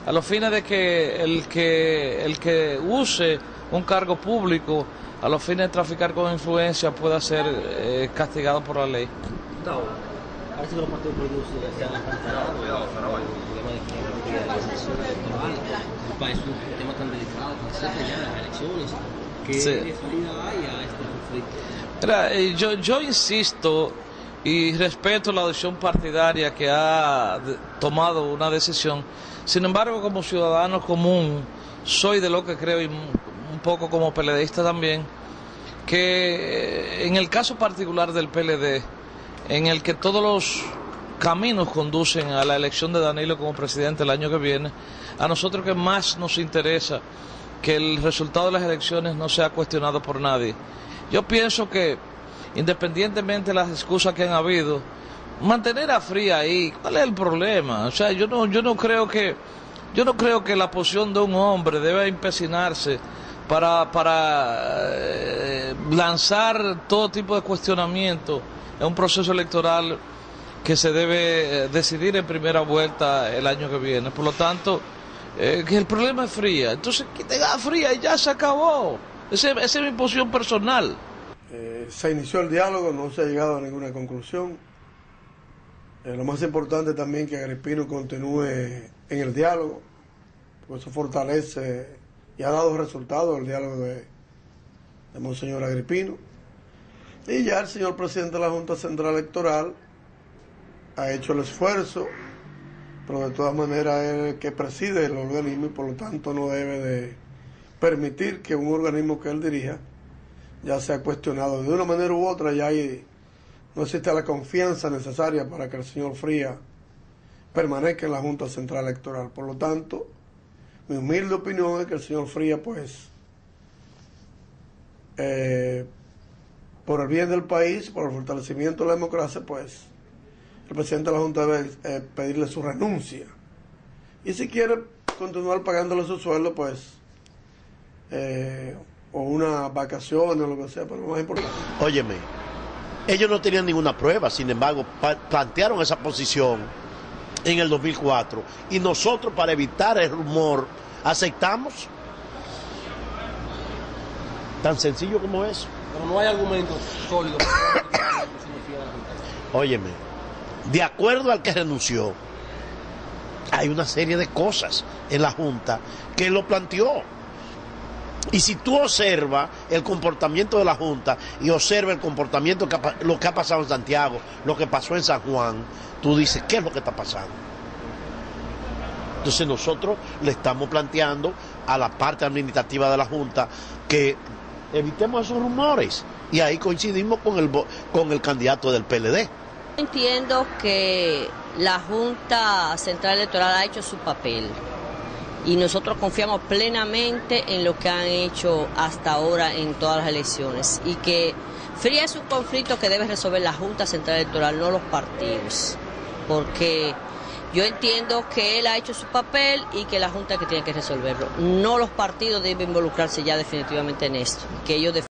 a los fines de que el que use un cargo público a los fines de traficar con influencia pueda ser castigado por la ley. Gustavo, parece que los partidos políticos se han encontrado el problema de que el país es un tema tan delicado, tan cerca ya de las elecciones. ¿Qué salida hay a este conflicto? Mira, yo insisto y respeto la decisión partidaria que ha tomado una decisión. Sin embargo, como ciudadano común, soy de lo que creo, y un poco como PLDista también, que en el caso particular del PLD, en el que todos los caminos conducen a la elección de Danilo como presidente el año que viene, a nosotros que más nos interesa que el resultado de las elecciones no sea cuestionado por nadie. Yo pienso que, independientemente de las excusas que han habido, mantener a Frías ahí, ¿cuál es el problema? O sea, yo no creo que la posición de un hombre debe empecinarse para lanzar todo tipo de cuestionamiento en un proceso electoral que se debe decidir en primera vuelta el año que viene. Por lo tanto, que el problema es Frías. Entonces, quiten a Frías y ya se acabó. Esa es mi posición personal. Se inició el diálogo, no se ha llegado a ninguna conclusión. Lo más importante también que Agripino continúe en el diálogo, porque eso fortalece y ha dado resultados el diálogo de Monseñor Agripino. Y ya el señor presidente de la Junta Central Electoral ha hecho el esfuerzo, pero de todas maneras es el que preside el organismo y por lo tanto no debe de permitir que un organismo que él dirija ya sea cuestionado. De una manera u otra ya no existe la confianza necesaria para que el señor Frías permanezca en la Junta Central Electoral. Por lo tanto, mi humilde opinión es que el señor Frías, pues, por el bien del país, por el fortalecimiento de la democracia, pues, el presidente de la Junta debe pedirle su renuncia. Y si quiere continuar pagándole su sueldo, pues, o una vacación o lo que sea, pero lo más importante. Óyeme, ellos no tenían ninguna prueba, sin embargo, plantearon esa posición en el 2004 y nosotros, para evitar el rumor, aceptamos. Tan sencillo como eso. Pero no hay argumentos sólidos. Óyeme, de acuerdo al que renunció, hay una serie de cosas en la Junta que lo planteó. Y si tú observas el comportamiento de la Junta y observas el comportamiento, lo que ha pasado en Santiago, lo que pasó en San Juan, tú dices, ¿qué es lo que está pasando? Entonces nosotros le estamos planteando a la parte administrativa de la Junta que evitemos esos rumores. Y ahí coincidimos con el candidato del PLD. Entiendo que la Junta Central Electoral ha hecho su papel. Y nosotros confiamos plenamente en lo que han hecho hasta ahora en todas las elecciones. Y que Frías es un conflicto que debe resolver la Junta Central Electoral, no los partidos. Porque yo entiendo que él ha hecho su papel y que la Junta es que tiene que resolverlo. No los partidos deben involucrarse ya definitivamente en esto. Que ellos